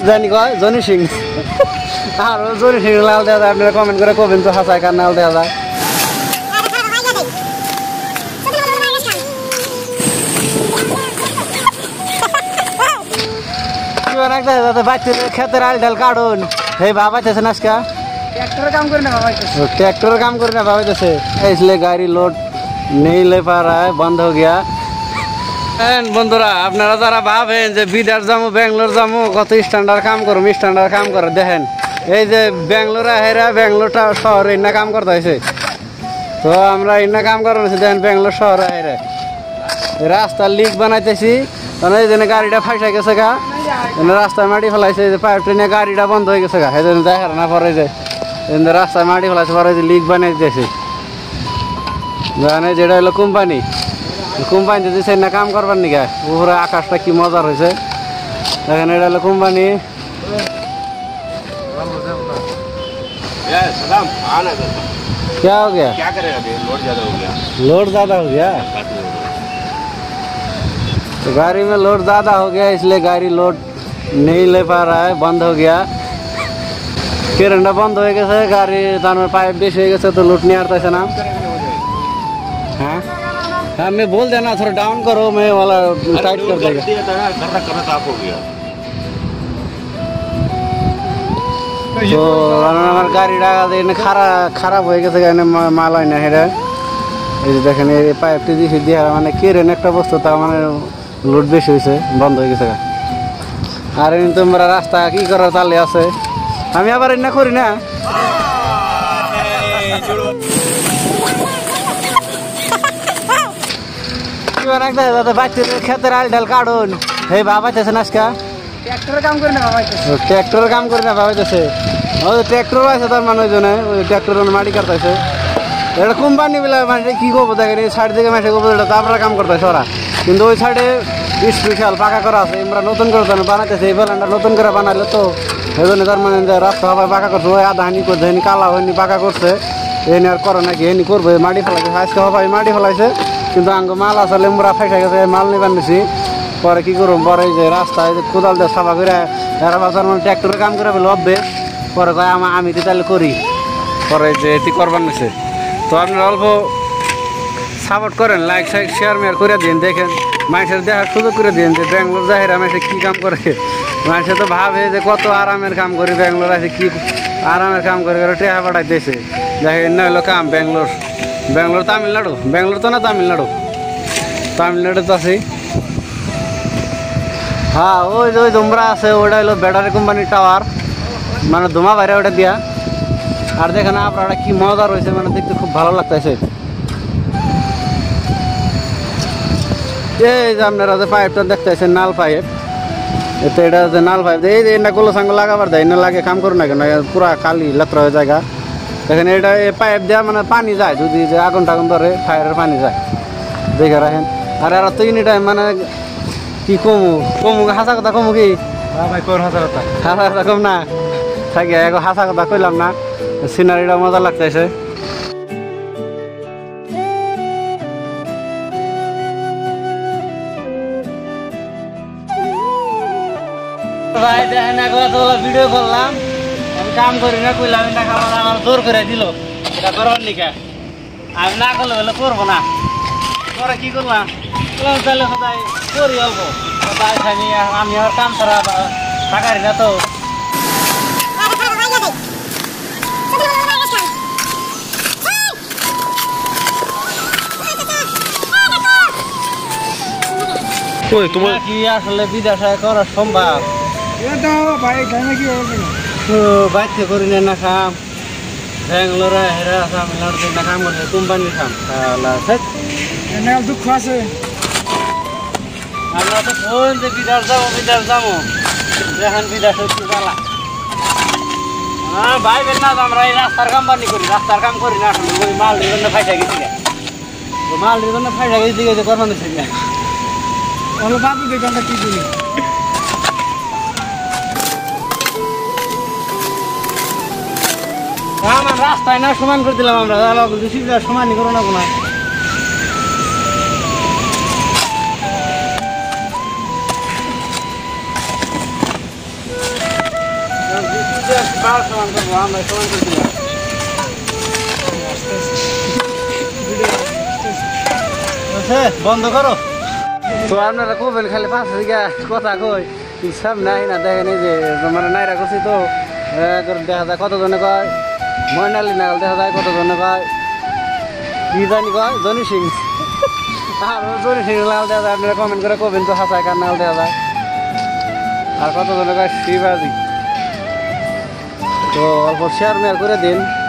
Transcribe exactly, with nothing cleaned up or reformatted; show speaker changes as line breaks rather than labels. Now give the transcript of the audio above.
জানি কয় জনি সিং আর জনি সিং লাল দেওয়া যায় আপনারা কমেন্ট করে কবেন তো হাসায় কার নাল দেওয়া যায় খেতের আল ডাল কাটুন হে বাবাইতেছে না আজকে
ট্রাক্টরের কাম করে না বাবাইতেছে
ट्रैक्टर काम करना बाबाइतेছে इसलिए गाड़ी लोड नहीं ले पा रहा है बंद हो गया বন্ধুরা আপনারা যারা ভাবেন যে বিদেশ যাবো ব্যাঙ্গালোর যাবো কত স্ট্যান্ডার্ড কাম করুম স্ট্যান্ডার্ড কাম করে দেখেন এই যে ব্যাঙ্গালোর হেরা ব্যাঙ্গালোরটা শহরে ইন্না কাম করতে হয়েছে তো আমরা ইন্না কাম করাচ্ছি দেখেন ব্যাঙ্গালোর শহরে হেরে রাস্তার লিক বানাইতেছি মানে এই জন্য গাড়িটা ফাইসা গেছে গা রাস্তায় মাটি ফেলাইছে যে পাইপ ট্রেনে গাড়িটা বন্ধ হয়ে গেছে গা এই জন্য দেখা না পরে যে রাস্তায় মাটি ফেলাইছে পরে যে লিক বানিয়ে দিয়েছে জানে যেটা হলো কোম্পানি কোম্পানিতে দিচ্ছে না কাম করবার নিকা উপরে আকাশটা কি মজার হয়েছে দেখেন এটা হলো কোম্পানি क्या हो गया
क्या करेगा लोड ज्यादा हो गया
लोड ज्यादा हो गया तो गाड़ी में लोड ज़्यादा हो गया इसलिए गाड़ी लोड नहीं ले पा रहा है बंद हो गया किरणा बंद हो गया गाड़ी तार में पाइप बेस हो गया तो लूट नहीं आता है ना हाँ हाँ मैं बोल देना थोड़ा डाउन करो मैं वाला टाइट कर देगा
हो गया
तो हमारे गाड़ी डाका खारा खराब हो गया माल है ना हेरा देखें पाइप टी दिए दिया मैं किरण एक बस्तु ता मैं लोड बेसि হয়েছে বন্ধ হয়ে গেছে আর এমনি তোমরা রাস্তা কি করার তালে আছে আমি আবার এনা করি না খেতের আল ডাল কাটুন হে বাবাইতেছে না আজকে
ট্রাক্টরের কাম করে না বাবাইতেছে
ট্রাক্টরের কাম করে না বাবাইতেছে ওই ট্রাক্টর আছে তার মানে ওই জন্য ওই ট্রাক্টর মাটি কাটতেছে এটা কোম্পানি বলে মানে কি করবো দেখেন এই সাইড থেকে মাসে করবো এটা তারপরে কাম করতেছে ওরা কিন্তু ওই সাইডে স্পেশাল পাকা করা আছে আমরা নতুন করে বানাইতেছে এই বেলানটা নতুন করে বানাইলে তো এই জন্য তার মানে রাস্তা সবাই পাকা করছে ওই আধা হানি করছে এনি কালা হয়নি পাকা করছে এনে আর করে নাকি এনি করবে মাটি ফেলাইছে আজকে সবাই মাটি ফেলাইছে কিন্তু আঙ্গ মাল আসলে আমরা ফাইসা গেছে মাল নিয়ে বানিয়েছি পরে কি করুম পরে যে রাস্তায় কোদাল দিয়ে সাফা করে এরা বাজার মানে ট্র্যাক্টরে কাম করে ফেলে অভ্যে পরে কয় আমি তো তাহলে করি পরে যে এটি করবার নিছে তো আপনারা অল্প সাপোর্ট করেন লাইক সাইক শেয়ার মেয়ার করে দিন দেখেন মানুষের দেখার সুযোগ করে দিন যে ব্যাঙ্গালোর যাহেরা মানুষের কী কাম করে মানুষে তো ভাবে যে কত আরামের কাম করি ব্যাঙ্গালোর আছে কী আরামের কাম করে করে টেহা পাঠাই দিয়েছে দেখেন না হলো কাম ব্যাঙ্গালোর ব্যাঙ্গালোর তামিলনাড়ু ব্যাঙ্গালোর তো না তামিলনাড়ু তামিলনাড়ু তো আছি হ্যাঁ ওই যে ওই তোমরা আছে ওটা হলো ব্যাটারি কোম্পানির টাওয়ার মানে ধোঁয়া বাইরে ওটা দিয়া আর দেখেন আপনারা কি মজা রয়েছে মানে দেখতে খুব ভালো লাগতেছে এই যে আপনারা যে পাইপটা দেখতেছেন নাল পাইপ এতে এটা যে নাল পাইপ এই যে এটা গোলো সাঙ্গ লাগাবার দেয় না লাগে কাম করুন না কেন পুরা খালি লেত্রা হয়ে জায়গা দেখেন এটা এই পাইপ দেওয়া মানে পানি যায় যদি যে আগুন টাগুন ধরে ফায়ারের পানি যায় দেখে রাখেন আর এরা তো এনি টাইম মানে কি কমু কমু হাসা কথা কমু কি
ভাই কোন হাসা কথা
হাসা কথা কম না থাকে এক হাসা কথা কইলাম না সিনারিটা মজা লাগতেছে ভাই দেখেন একবার ভিডিও করলাম আমি কাম করি না কইলাম এটা খাবার আমার জোর করে দিল এটা করার নিকা আমি না করলে বলে করবো না পরে কি করলাম তাহলে সদাই করি অল্প সদাই খানি আমি আর কাম ছাড়া থাকারি না তো
কই তোমার
কি আসলে বিদেশে করা সম্ভব
এটা ভাই জানা কি হবে না
তো বাইতে করি না কাম ব্যাঙ্গালোরে হেরা তামিলনাড়ুতে না কাম করে কোম্পানির কাম তাহলে
এনে দুঃখ আছে
আমরা তো ফোন যে বিদেশ যাবো বিদেশ যাবো দেখেন বিদেশে কি জ্বালা হ্যাঁ ভাই বেন না আমরা এই রাস্তার কাম বানি করি রাস্তার কাম করি না আসলে ওই মাল দিয়ে জন্য ফাইসা গেছি মাল দিয়ে জন্য ফাইসা গেছি যে করবান দিচ্ছি
ওলো বাবু দেখো কি করি
আমার রাস্তায় না সমান করে দিলাম আমরা সমানই করো না কোনো দিয়ে বার সমান করবো আমরা সমান করে দিলাম আচ্ছা, বন্ধ করো তো আপনারা কবেন খালি পাঁচ বিঘা কথা কই হিসাব নাই না দেখেন এই যে মানে নাইরা করছি তো এ, দেখা যায় কতজনে কয় ময়নালি নাগাল দেখা যায় কতজনে কয় কি জানি কয় জনি সিং আর জনি সিং লাল দেখা যায় আপনারা কমেন্ট করে কবেন তো হাসায় কার নাল দেখা যায় আর কতজনে কয় শিবাজি তো অল্প শেয়ার মেয়ার করে দিন